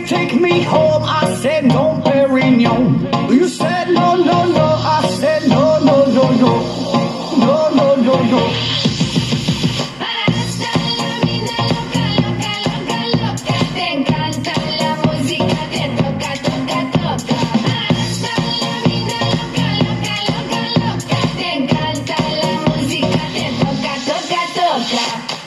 take me home. I said no, Perignon. You said no, no, no. I said no, no, no, no. No, no, no, no. Hasta la vida loca, loca, loca, loca. Te encanta la música, te toca, toca, toca. Hasta la vida loca, loca, loca, loca. Te encanta la música, te toca, toca, toca.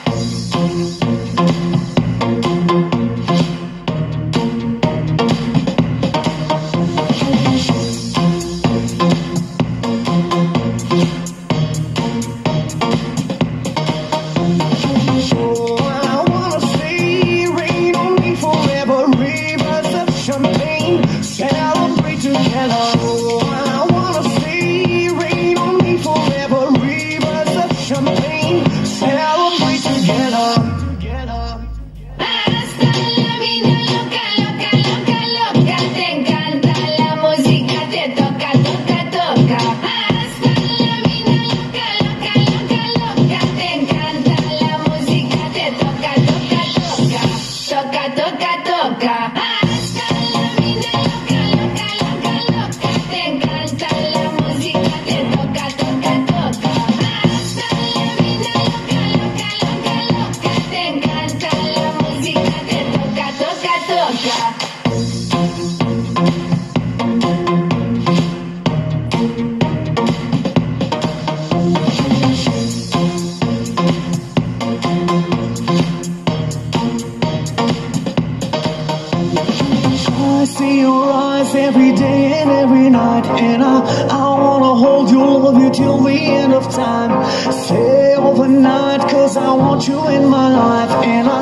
I see your eyes every day and every night, and I wanna hold you, love you till the end of time. Stay overnight, cause I want you in my life, and I